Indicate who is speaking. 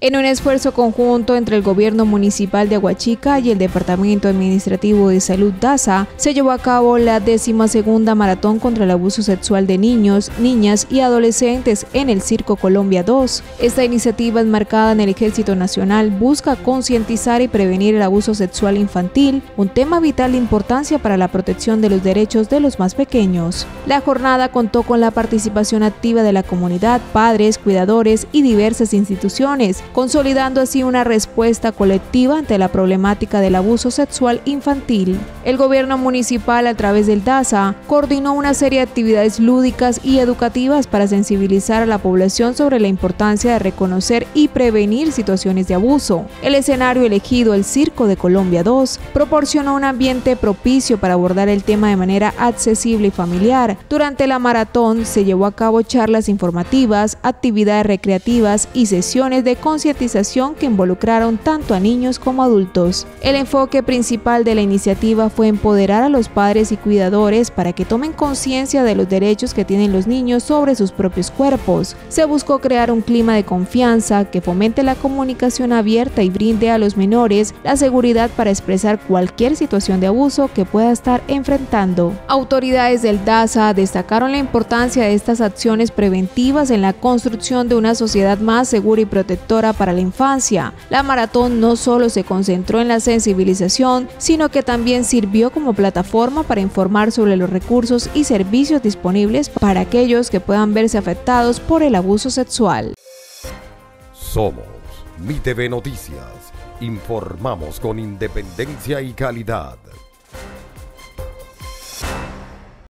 Speaker 1: En un esfuerzo conjunto entre el Gobierno Municipal de Aguachica y el Departamento Administrativo de Salud DASA, se llevó a cabo la 12ª Maratón contra el Abuso Sexual de Niños, Niñas y Adolescentes en el Circo Colombia 2. Esta iniciativa enmarcada en el Ejército Nacional busca concientizar y prevenir el abuso sexual infantil, un tema vital de importancia para la protección de los derechos de los más pequeños. La jornada contó con la participación activa de la comunidad, padres, cuidadores y diversas instituciones, consolidando así una respuesta colectiva ante la problemática del abuso sexual infantil. El gobierno municipal, a través del DASA, coordinó una serie de actividades lúdicas y educativas para sensibilizar a la población sobre la importancia de reconocer y prevenir situaciones de abuso. El escenario elegido, el Circo de Colombia 2, proporcionó un ambiente propicio para abordar el tema de manera accesible y familiar. Durante la maratón se llevó a cabo charlas informativas, actividades recreativas y sesiones de concientización que involucraron tanto a niños como adultos. El enfoque principal de la iniciativa fue empoderar a los padres y cuidadores para que tomen conciencia de los derechos que tienen los niños sobre sus propios cuerpos. Se buscó crear un clima de confianza que fomente la comunicación abierta y brinde a los menores la seguridad para expresar cualquier situación de abuso que pueda estar enfrentando. Autoridades del DASA destacaron la importancia de estas acciones preventivas en la construcción de una sociedad más segura y protectora para la infancia. La maratón no solo se concentró en la sensibilización, sino que también sirvió como plataforma para informar sobre los recursos y servicios disponibles para aquellos que puedan verse afectados por el abuso sexual.
Speaker 2: Somos MITV Noticias. Informamos con independencia y calidad.